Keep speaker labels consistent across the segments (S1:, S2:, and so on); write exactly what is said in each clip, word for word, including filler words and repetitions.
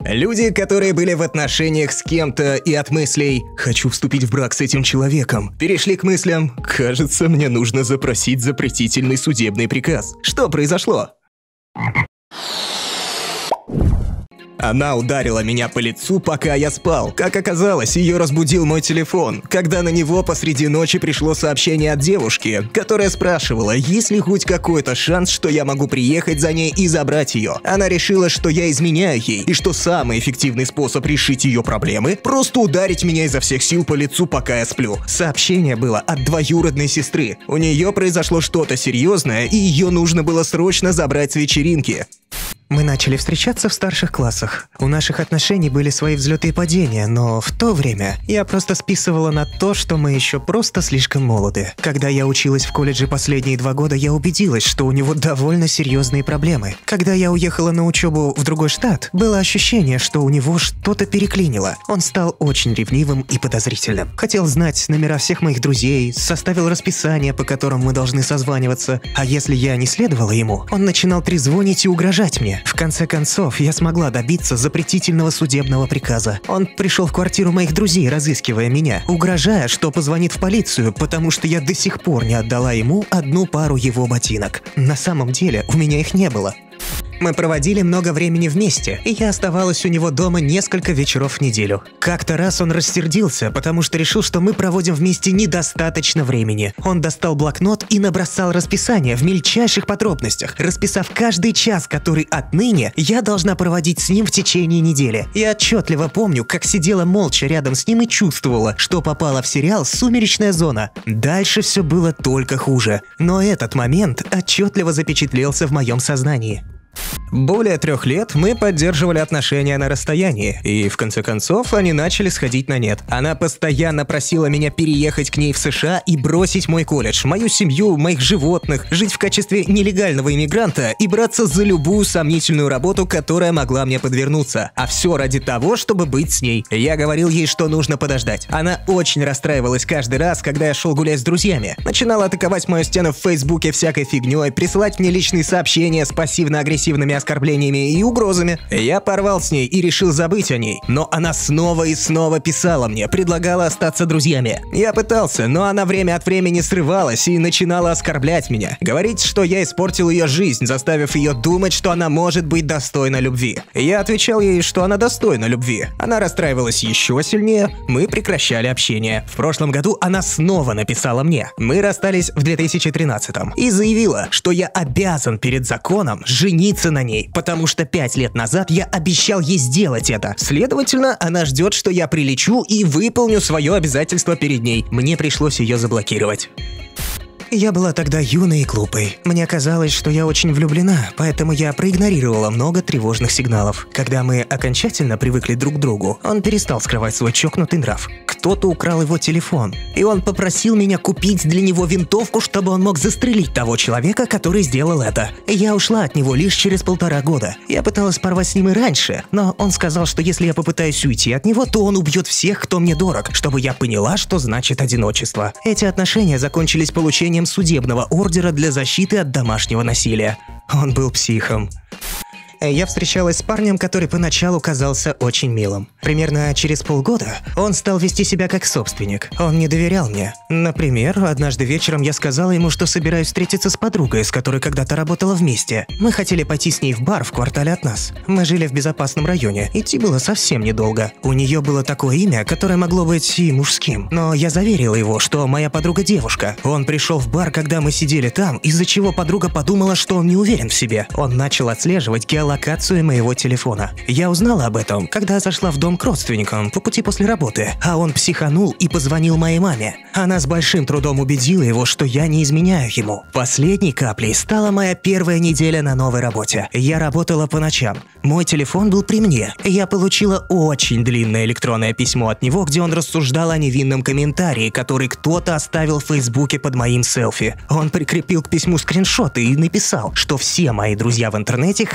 S1: Люди, которые были в отношениях с кем-то и от мыслей «хочу вступить в брак с этим человеком», перешли к мыслям «кажется, мне нужно запросить запретительный судебный приказ». Что произошло? Она ударила меня по лицу, пока я спал. Как оказалось, ее разбудил мой телефон, когда на него посреди ночи пришло сообщение от девушки, которая спрашивала, есть ли хоть какой-то шанс, что я могу приехать за ней и забрать ее. Она решила, что я изменяю ей, и что самый эффективный способ решить ее проблемы – просто ударить меня изо всех сил по лицу, пока я сплю. Сообщение было от двоюродной сестры. У нее произошло что-то серьезное, и ее нужно было срочно забрать с вечеринки.
S2: Мы начали встречаться в старших классах. У наших отношений были свои взлеты и падения, но в то время я просто списывала на то, что мы еще просто слишком молоды. Когда я училась в колледже последние два года, я убедилась, что у него довольно серьезные проблемы. Когда я уехала на учебу в другой штат, было ощущение, что у него что-то переклинило. Он стал очень ревнивым и подозрительным. Хотел знать номера всех моих друзей, составил расписание, по которому мы должны созваниваться. А если я не следовала ему, он начинал трезвонить и угрожать мне. В конце концов, я смогла добиться запретительного судебного приказа. Он пришел в квартиру моих друзей, разыскивая меня, угрожая, что позвонит в полицию, потому что я до сих пор не отдала ему одну пару его ботинок. На самом деле, у меня их не было. Мы проводили много времени вместе, и я оставалась у него дома несколько вечеров в неделю. Как-то раз он рассердился, потому что решил, что мы проводим вместе недостаточно времени. Он достал блокнот и набросал расписание в мельчайших подробностях, расписав каждый час, который отныне я должна проводить с ним в течение недели. Я отчетливо помню, как сидела молча рядом с ним и чувствовала, что попала в сериал «Сумеречная зона». Дальше все было только хуже. Но этот момент отчетливо запечатлелся в моем сознании.
S1: Более трех лет мы поддерживали отношения на расстоянии, и в конце концов они начали сходить на нет. Она постоянно просила меня переехать к ней в США и бросить мой колледж, мою семью, моих животных, жить в качестве нелегального иммигранта и браться за любую сомнительную работу, которая могла мне подвернуться. А все ради того, чтобы быть с ней. Я говорил ей, что нужно подождать. Она очень расстраивалась каждый раз, когда я шел гулять с друзьями. Начинала атаковать мою стену в Фейсбуке всякой фигней, присылать мне личные сообщения с пассивно-агрессивными оскорблениями и угрозами. Я порвал с ней и решил забыть о ней, но она снова и снова писала мне, предлагала остаться друзьями. Я пытался, но она время от времени срывалась и начинала оскорблять меня, говорить, что я испортил ее жизнь, заставив ее думать, что она может быть достойна любви. Я отвечал ей, что она достойна любви. Она расстраивалась еще сильнее, мы прекращали общение. В прошлом году она снова написала мне. Мы расстались в две тысячи тринадцатом и заявила, что я обязан перед законом жениться на ней. Потому что пять лет назад я обещал ей сделать это. Следовательно, она ждет, что я прилечу и выполню свое обязательство перед ней. Мне пришлось ее заблокировать.
S2: Я была тогда юной и глупой. Мне казалось, что я очень влюблена, поэтому я проигнорировала много тревожных сигналов. Когда мы окончательно привыкли друг к другу, он перестал скрывать свой чокнутый нрав. Кто-то украл его телефон, и он попросил меня купить для него винтовку, чтобы он мог застрелить того человека, который сделал это. Я ушла от него лишь через полтора года. Я пыталась порвать с ним и раньше, но он сказал, что если я попытаюсь уйти от него, то он убьет всех, кто мне дорог, чтобы я поняла, что значит одиночество. Эти отношения закончились получением судебного ордера для защиты от домашнего насилия. Он был психом. Я встречалась с парнем, который поначалу казался очень милым. Примерно через полгода он стал вести себя как собственник. Он не доверял мне. Например, однажды вечером я сказала ему, что собираюсь встретиться с подругой, с которой когда-то работала вместе. Мы хотели пойти с ней в бар в квартале от нас. Мы жили в безопасном районе. Идти было совсем недолго. У нее было такое имя, которое могло быть и мужским. Но я заверила его, что моя подруга девушка. Он пришел в бар, когда мы сидели там, из-за чего подруга подумала, что он не уверен в себе. Он начал отслеживать геолокацию локацию моего телефона. Я узнала об этом, когда зашла в дом к родственникам по пути после работы, а он психанул и позвонил моей маме. Она с большим трудом убедила его, что я не изменяю ему. Последней каплей стала моя первая неделя на новой работе. Я работала по ночам. Мой телефон был при мне. Я получила очень длинное электронное письмо от него, где он рассуждал о невинном комментарии, который кто-то оставил в Фейсбуке под моим селфи. Он прикрепил к письму скриншоты и написал, что все мои друзья в интернете хотят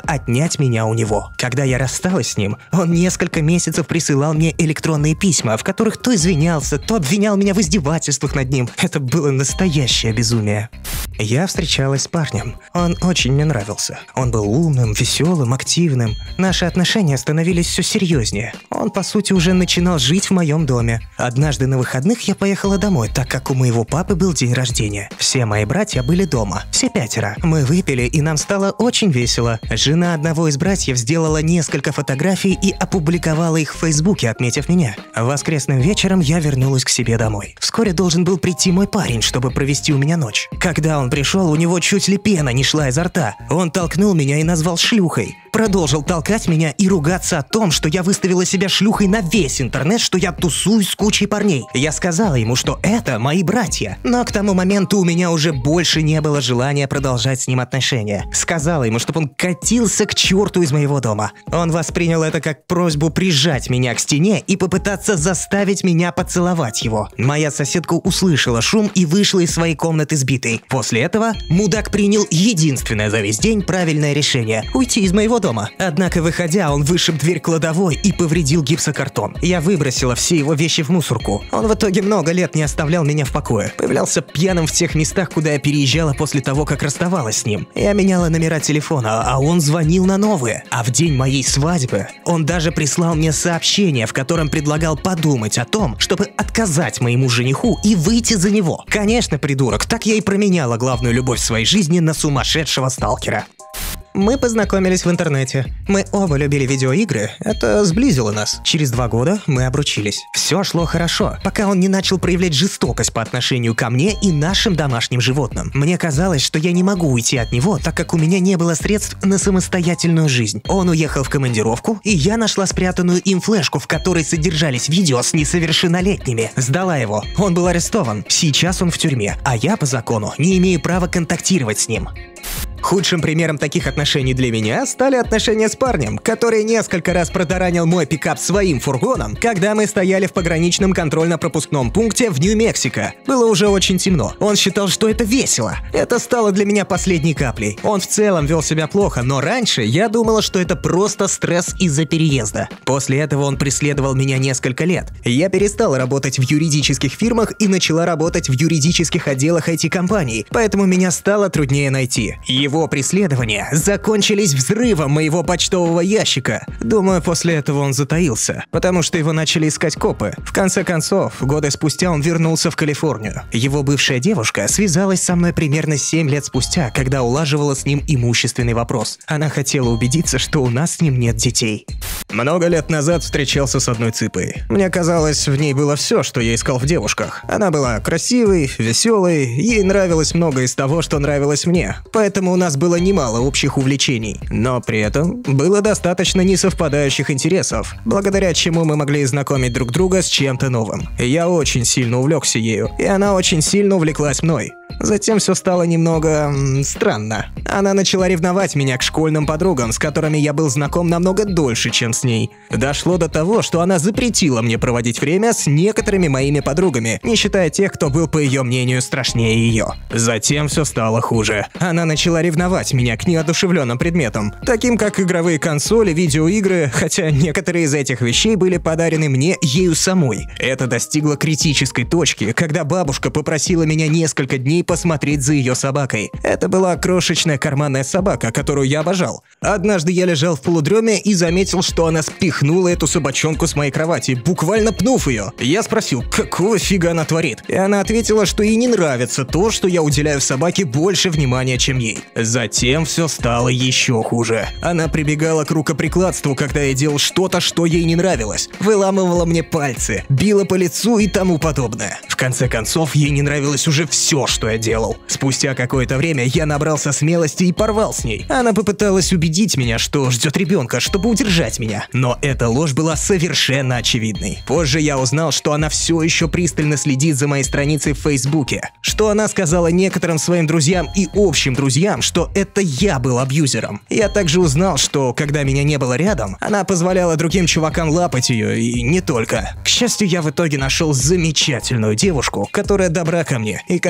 S2: отнять меня у него. Когда я рассталась с ним, он несколько месяцев присылал мне электронные письма, в которых то извинялся, то обвинял меня в издевательствах над ним. Это было настоящее безумие. Я встречалась с парнем. Он очень мне нравился. Он был умным, веселым, активным. Наши отношения становились все серьезнее. Он, по сути, уже начинал жить в моем доме. Однажды на выходных я поехала домой, так как у моего папы был день рождения. Все мои братья были дома. Все пятеро. Мы выпили, и нам стало очень весело. Жена одного из братьев сделала несколько фотографий и опубликовала их в Фейсбуке, отметив меня. Воскресным вечером я вернулась к себе домой. Вскоре должен был прийти мой парень, чтобы провести у меня ночь. Когда он пришел, у него чуть ли пена не шла изо рта. Он толкнул меня и назвал шлюхой. Продолжил толкать меня и ругаться о том, что я выставила себя шлюхой на весь интернет, что я тусуюсь с кучей парней. Я сказала ему, что это мои братья. Но к тому моменту у меня уже больше не было желания продолжать с ним отношения. Сказала ему, чтобы он катился к черту из моего дома. Он воспринял это как просьбу прижать меня к стене и попытаться заставить меня поцеловать его. Моя соседка услышала шум и вышла из своей комнаты сбитой. После этого мудак принял единственное за весь день правильное решение – уйти из моего дома. Однако, выходя, он вышиб дверь кладовой и повредил гипсокартон. Я выбросила все его вещи в мусорку. Он в итоге много лет не оставлял меня в покое. Появлялся пьяным в тех местах, куда я переезжала после того, как расставалась с ним. Я меняла номера телефона, а он звонил на новые. А в день моей свадьбы он даже прислал мне сообщение, в котором предлагал подумать о том, чтобы отказать моему жениху и выйти за него. Конечно, придурок, так я и променяла главную любовь в своей жизни на сумасшедшего сталкера. Мы познакомились в интернете. Мы оба любили видеоигры, это сблизило нас. Через два года мы обручились. Все шло хорошо, пока он не начал проявлять жестокость по отношению ко мне и нашим домашним животным. Мне казалось, что я не могу уйти от него, так как у меня не было средств на самостоятельную жизнь. Он уехал в командировку, и я нашла спрятанную им флешку, в которой содержались видео с несовершеннолетними. Сдала его. Он был арестован. Сейчас он в тюрьме, а я по закону не имею права контактировать с ним. Худшим примером таких отношений для меня стали отношения с парнем, который несколько раз протаранил мой пикап своим фургоном, когда мы стояли в пограничном контрольно-пропускном пункте в Нью-Мексико. Было уже очень темно. Он считал, что это весело. Это стало для меня последней каплей. Он в целом вел себя плохо, но раньше я думала, что это просто стресс из-за переезда. После этого он преследовал меня несколько лет. Я перестала работать в юридических фирмах и начала работать в юридических отделах ай ти-компаний, поэтому меня стало труднее найти. Его преследования закончились взрывом моего почтового ящика. Думаю, после этого он затаился, потому что его начали искать копы. В конце концов, годы спустя он вернулся в Калифорнию. Его бывшая девушка связалась со мной примерно семь лет спустя, когда улаживала с ним имущественный вопрос. Она хотела убедиться, что у нас с ним нет детей. Много лет назад встречался с одной цыпой. Мне казалось, в ней было все, что я искал в девушках. Она была красивой, веселой, ей нравилось много из того, что нравилось мне. Поэтому у нас было немало общих увлечений. Но при этом было достаточно несовпадающих интересов, благодаря чему мы могли знакомить друг друга с чем-то новым. Я очень сильно увлекся ею, и она очень сильно увлеклась мной. Затем все стало немного... М, странно. Она начала ревновать меня к школьным подругам, с которыми я был знаком намного дольше, чем с ней. Дошло до того, что она запретила мне проводить время с некоторыми моими подругами, не считая тех, кто был, по ее мнению, страшнее ее. Затем все стало хуже. Она начала ревновать меня к неодушевленным предметам, таким как игровые консоли, видеоигры, хотя некоторые из этих вещей были подарены мне ею самой. Это достигло критической точки, когда бабушка попросила меня несколько дней посмотреть за ее собакой. Это была крошечная карманная собака, которую я обожал. Однажды я лежал в полудреме и заметил, что она спихнула эту собачонку с моей кровати, буквально пнув ее. Я спросил, какого фига она творит? И она ответила, что ей не нравится то, что я уделяю собаке больше внимания, чем ей. Затем все стало еще хуже. Она прибегала к рукоприкладству, когда я делал что-то, что ей не нравилось. Выламывала мне пальцы, била по лицу и тому подобное. В конце концов, ей не нравилось уже все, что я делал. Спустя какое-то время я набрался смелости и порвал с ней. Она попыталась убедить меня, что ждет ребенка, чтобы удержать меня. Но эта ложь была совершенно очевидной. Позже я узнал, что она все еще пристально следит за моей страницей в Фейсбуке. Что она сказала некоторым своим друзьям и общим друзьям, что это я был абьюзером. Я также узнал, что когда меня не было рядом, она позволяла другим чувакам лапать ее, и не только. К счастью, я в итоге нашел замечательную девушку, которая добра ко мне и которая не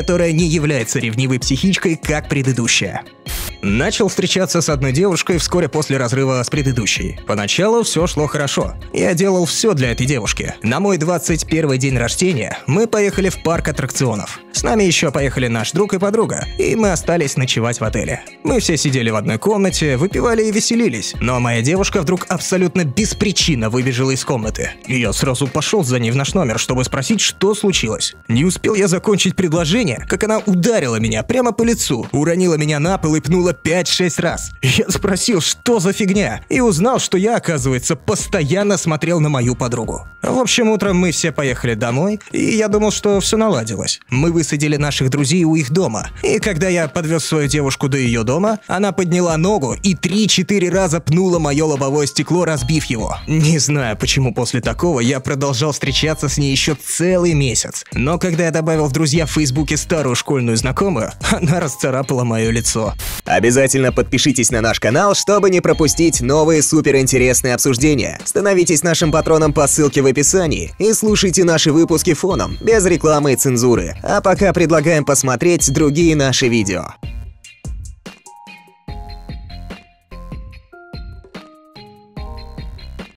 S1: является ревнивой психичкой, как предыдущая. Начал встречаться с одной девушкой вскоре после разрыва с предыдущей. Поначалу все шло хорошо. Я делал все для этой девушки. На мой двадцать первый день рождения мы поехали в парк аттракционов. С нами еще поехали наш друг и подруга, и мы остались ночевать в отеле. Мы все сидели в одной комнате, выпивали и веселились, но моя девушка вдруг абсолютно без причины выбежала из комнаты. И я сразу пошел за ней в наш номер, чтобы спросить, что случилось. Не успел я закончить предложение, как она ударила меня прямо по лицу, уронила меня на пол и пнула пять-шесть раз. Я спросил, что за фигня, и узнал, что я, оказывается, постоянно смотрел на мою подругу. В общем, утром мы все поехали домой, и я думал, что все наладилось. Мы высадили наших друзей у их дома, и когда я подвез свою девушку до ее дома, она подняла ногу и три-четыре раза пнула мое лобовое стекло, разбив его. Не знаю, почему после такого я продолжал встречаться с ней еще целый месяц, но когда я добавил в друзья в Фейсбуке старую школьную знакомую, она расцарапала мое лицо.
S3: Обязательно подпишитесь на наш канал, чтобы не пропустить новые суперинтересные обсуждения. Становитесь нашим патроном по ссылке в описании и слушайте наши выпуски фоном, без рекламы и цензуры. А пока предлагаем посмотреть другие наши видео.